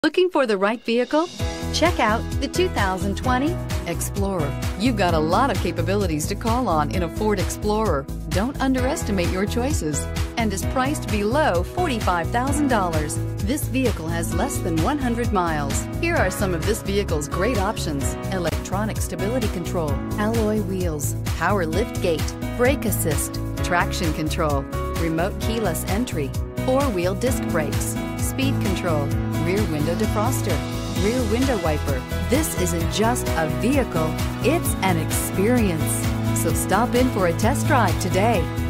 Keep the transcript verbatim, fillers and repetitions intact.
Looking for the right vehicle? Check out the two thousand twenty Explorer. You've got a lot of capabilities to call on in a Ford Explorer. Don't underestimate your choices, and is priced below forty-five thousand dollars. This vehicle has less than one hundred miles. Here are some of this vehicle's great options: electronic stability control, alloy wheels, power lift gate, brake assist, traction control, remote keyless entry, four-wheel disc brakes, speed control, rear window defroster, rear window wiper. This isn't just a vehicle, it's an experience. So stop in for a test drive today.